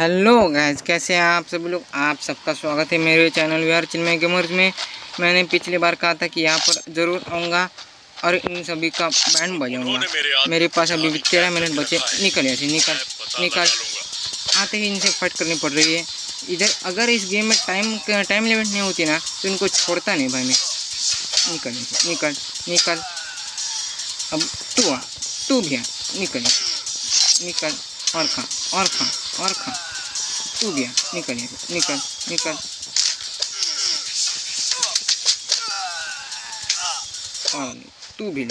Hello guys, कैसे हैं आप सभी लोग। आप सबका स्वागत है मेरे चैनल वीआर चिन्मय गेमर्स में। मैंने पिछली बार कहा था कि यहाँ पर ज़रूर आऊँगा और इन सभी का बैंड बजाऊँगा। मेरे पास अभी भी 13 मिनट बचे। निकल ऐसे निकल आते ही इनसे फाइट करनी पड़ रही है इधर। अगर इस गेम में टाइम लिमिट नहीं होती ना तो इनको छोड़ता नहीं भाई मैं। निकल अब तू भी निकल और खा तू गया। निकल और तू भी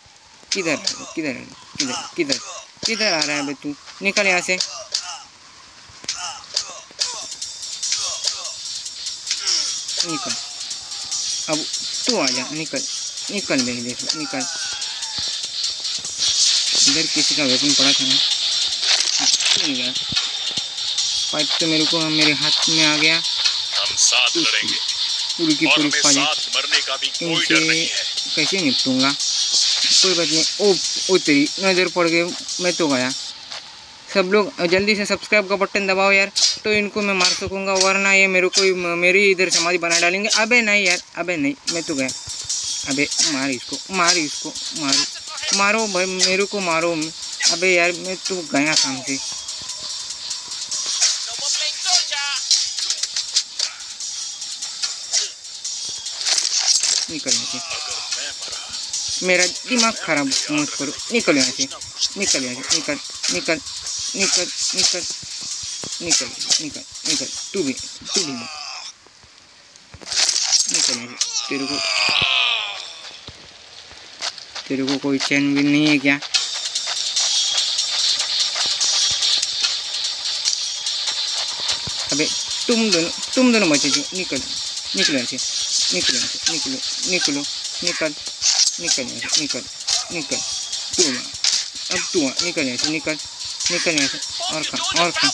किधर आ रहा है बे तू। निकल यहाँ से। निकल अब तू आ जा। निकल मेरी देख। निकल इधर किसी का वेपन पड़ा था ना। नहीं गया पाइप तो मेरे हाथ में आ गया। हम साथ लड़ेंगे पूरी की पूरी मरने का भी कोई डर नहीं है। कैसे निपटूंगा। कोई बात नहीं। ओ तेरी नज़र पड़ गई। मैं तो गया। सब लोग जल्दी से सब्सक्राइब का बटन दबाओ यार, तो इनको मैं मार सकूंगा, वरना ये मेरी इधर समाधि बना डालेंगे। अबे नहीं यार, अबे नहीं, मैं तो गया। अबे मार मारो भाई, मेरे को मारो। अबे यार मैं तो गया काम से। निकल यहाँ से। मेरा दिमाग खराब मत करो। निकल यहाँ से। निकल तू भी निकल यहाँ से। तेरे को कोई चैन भी नहीं है क्या। अबे तुम दोनों बचे जो। निकलो यहाँ से। निकलो तू निकल यहाँ से। और खा।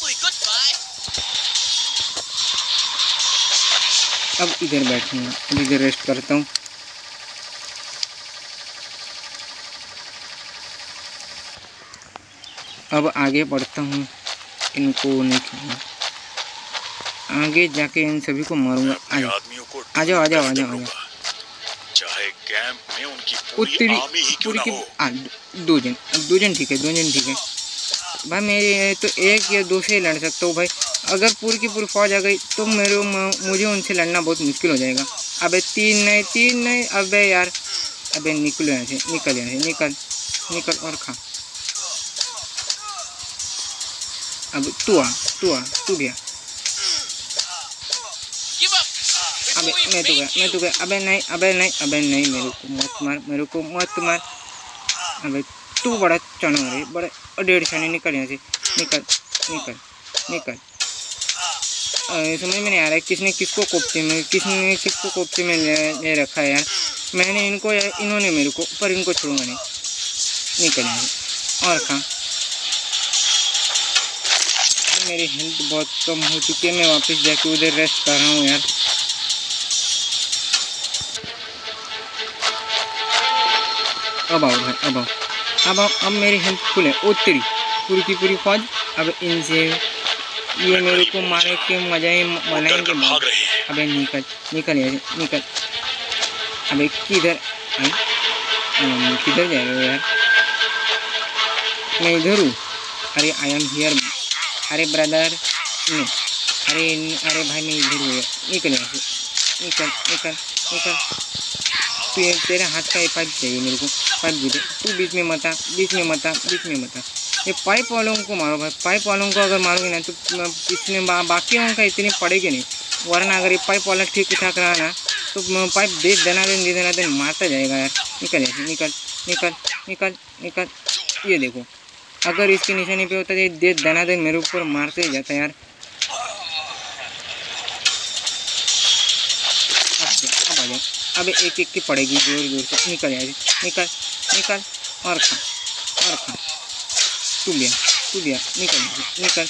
अब इधर बैठूंगा। अब इधर रेस्ट करता हूँ। अब आगे बढ़ता हूँ। इनको नहीं खाऊंगा। आगे जाके इन सभी को मारूंगा। आ जाओ। चाहे कैंप में उनकी पूरी आर्मी ही क्यों ना हो। दो जन ठीक है। भाई मेरे तो एक या दो से ही लड़ सकता हूँ भाई। अगर पूरी की पूरी फौज आ गई तो मुझे उनसे लड़ना बहुत मुश्किल हो जाएगा। अबे तीन नहीं। अबे यार, अबे निकलो यहाँ से। निकल और खा। अब तू भी आ। अबे मैं तो गया। अबे नहीं, मेरे को मत मार। अबे तू बड़ा चना है, बड़ा 1.5 छाने। निकल यहाँ से। निकल समझ में नहीं आ रहा है किसने किसको कोफ्ते में ले रखा है यार। मैंने इनको या इन्होंने मेरे को, पर इनको छोड़ूंगा नहीं। निकल यहाँ से और खा। मेरी हेल्थ बहुत कम हो चुकी है। मैं वापस जाके उधर रेस्ट कर रहा हूँ यार। अब आओ भाई, अब मेरी हेल्थ फुल है। ओ तेरी पूरी की पूरी फौज। अब इनसे ये मेरे को मारे के मजा ही बनाएंगे। अबे निकल यहाँ से। अबे किधर जा रहे हो यार। मैं इधर हूँ। अरे आई एम हियर। अरे ब्रदर नो। अरे भाई मैं इधर हूँ। निकल यहाँ से। निकल। तेरे हाथ का ये पाइप चाहिए मेरे को। पाइप दे दे। तू बीच में मता। ये पाइप वालों को मारो भाई। पाइप वालों को अगर मारोगे ना तो पिछले बाकियों का इतनी पड़ेगी नहीं, वरना अगर ये पाइप वाला ठीक ठाक रहा ना तो पाइप दे देना मारता जाएगा यार। निकल। ये देखो, अगर इसके निशाने पे होता है दे देना मेरे ऊपर मारते ही जाता यार। अब आ जाओ। अब एक की पड़ेगी जोर से। निकल यहाँ से। निकल और खा। तू लिया। निकल।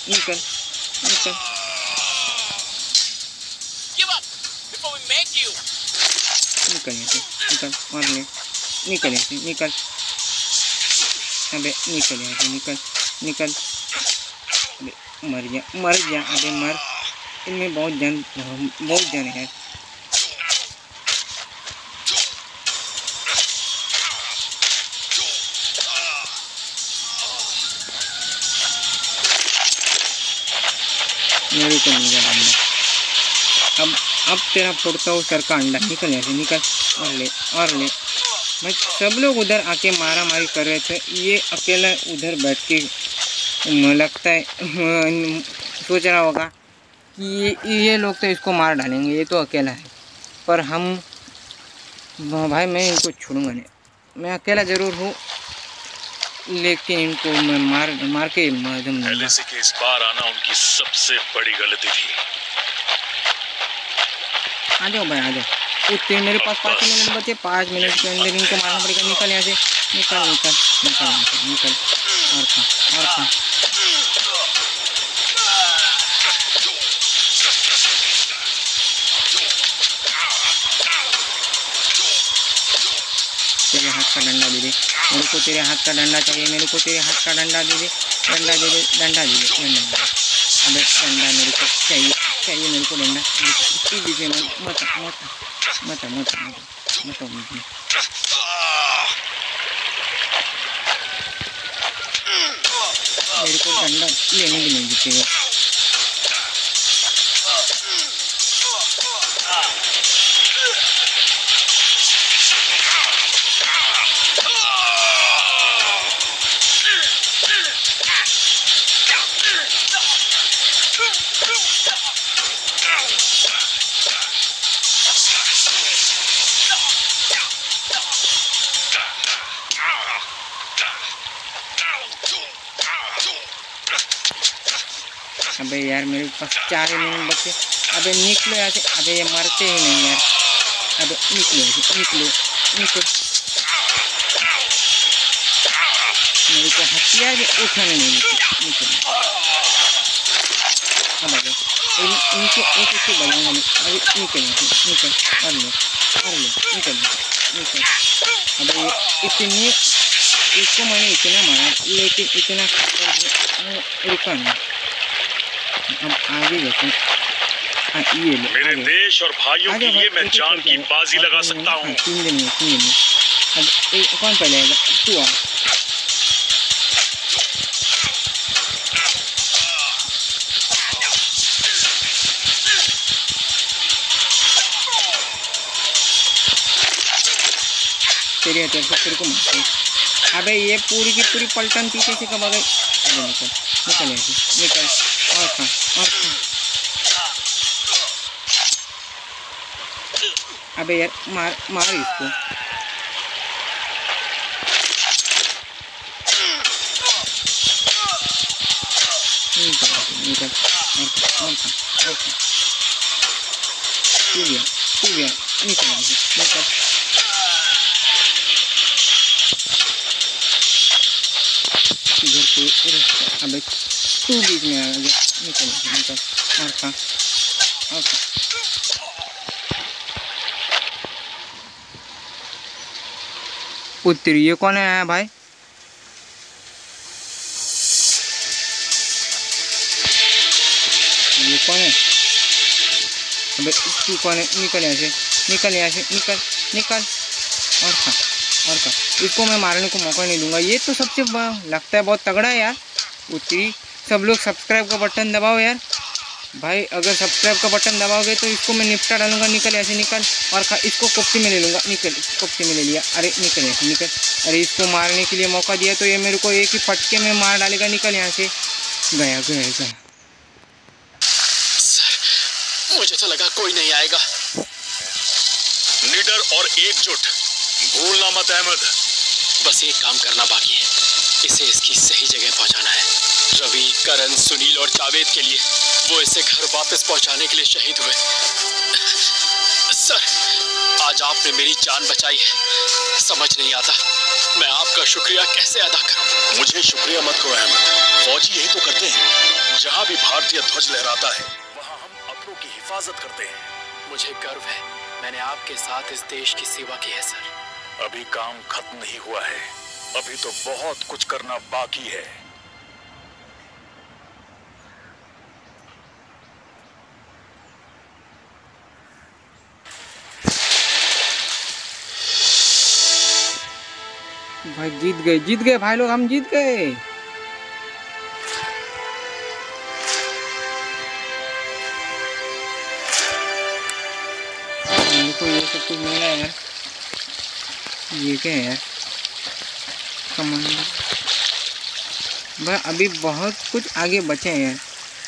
निकल यहाँ से। निकल मार ले। निकल यहाँ से। अबे निकल यहाँ से। निकल। अबे मर गया, मर गया। अबे मर, इनमें बहुत जन है। मेरे को नहीं गया अंडा। अब तेरा फोड़ता हूँ सर का अंडा। निकल ऐसे, निकल। और ले भाई। सब लोग उधर आके मारा मारी कर रहे थे, ये अकेला उधर बैठ के लगता है सोच रहा होगा कि ये लोग तो इसको मार डालेंगे, ये तो अकेला है। पर हम भाई, मैं इनको छोड़ूंगा नहीं। मैं अकेला ज़रूर हूँ, लेकिन इनको मैं मार के मादम लूंगा। एलएसी के इस पार आना उनकी सबसे बड़ी गलती थी। आ जाओ भाई, आ जाओ। उतने मेरे पास 5 मिनट बचे। 5 मिनट के अंदर इनको मारना पड़ेगा। निकल यहाँ से, निकल निकल निकल यहाँ से, निकल। और खा। तेरे हाथ का डंडा दे दे मेरे को, तेरे हाथ का डंडा चाहिए मेरे को, तेरे हाथ का डंडा दे दे, डंडा दे दे, डंडा दे दे, डंडा दे दे। अबे डंडा मेरे को चाहिए मेरे को डंडा। इसी बीच में मत मेरे को डंडा लेने भी नहीं देगा। अबे यार मेरे पास 4 मिनट बचे। अबे निकलो यहाँ से। अबे ये मरते ही नहीं यार। अबे निकलो यहाँ से, निकल। मेरे को हथियार भी उठाने नहीं देते। निकल। अब आ जाओ, इनको एक बजाऊंगा मैं। अभी निकल यहाँ से, निकल। और ले निकल। अबे ये इतनी, इसको मैंने इतना मारा, लेकिन इतना खाकर भी रुका नहीं। अब आगे देखो। ये ले, मेरे देश और भाइयों के लिए मैं जान की बाजी लगा सकता हूँ। 3 दिन में। अब कौन पहले आएगा? तू आ। तेरे हथियार से तेरे को मारते हैं। अबे ये पूरी की पूरी पलटन पीछे से कब आ गई? अबे निकल ऐसे, निकल। और खा। अबे यार मार इसको। निकल। और खा। तू गया। निकल। इधर से अबे तू बीच में आ गया। निकल। और खा। उत्तरी ये कौन है भाई? ये कौन है? अबे तू कौन है? निकल यहाँ से, निकल। और खा। इसको मैं मारने को मौका नहीं दूंगा। ये तो सबसे लगता है बहुत तगड़ा है यार। उत्तरी, सब लोग सब्सक्राइब का बटन दबाओ यार भाई। अगर सब्सक्राइब का बटन दबाओगे तो इसको मैं निपटा डालूंगा। निकल ऐसे, निकल। और खा। इसको कोफ्ती में ले लूँगा। निकल, कोफ्ती में ले लिया। अरे निकल ऐसे, निकल। अरे इसको मारने के लिए मौका दिया तो ये मेरे को एक ही फटके में मार डालेगा। निकल यहाँ से। गया। सर, मुझे तो लगा कोई नहीं आएगा। निडर और एकजुट, भूलना मत अहमद। बस एक काम करना बाकी है, इसे इसकी सही जगह पहुंचाना है। रवि, करण, सुनील और जावेद के लिए वो इसे घर वापस पहुंचाने के लिए शहीद हुए। सर, आज आपने मेरी जान बचाई है। समझ नहीं आता मैं आपका शुक्रिया कैसे अदा करूं। मुझे शुक्रिया मत करो अहमद, फौजी यही तो करते हैं। जहाँ भी भारतीय ध्वज लहराता है वहाँ हम अपनों की हिफाजत करते हैं। मुझे गर्व है, मैंने आपके साथ इस देश की सेवा की है सर। अभी काम खत्म नहीं हुआ है, अभी तो बहुत कुछ करना बाकी है। भाई जीत गए भाई लोग, हम जीत गए। मेरे को ये सब कुछ मिला है यार। ये क्या है यार? कमांडर भाई, अभी बहुत कुछ आगे बचे हैं यार।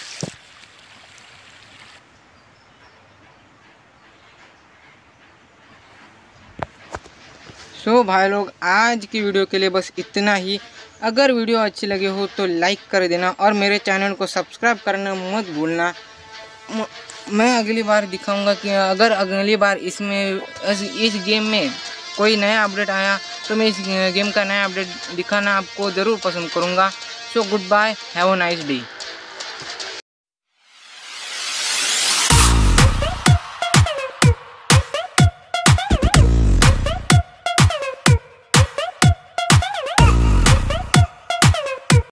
सो भाई लोग, आज की वीडियो के लिए बस इतना ही। अगर वीडियो अच्छी लगी हो तो लाइक कर देना और मेरे चैनल को सब्सक्राइब करना मत भूलना। मैं अगली बार दिखाऊंगा कि अगर अगली बार इसमें इस गेम में कोई नया अपडेट आया तो मैं इस गेम का नया अपडेट दिखाना आपको ज़रूर पसंद करूंगा। So goodbye, have a nice day.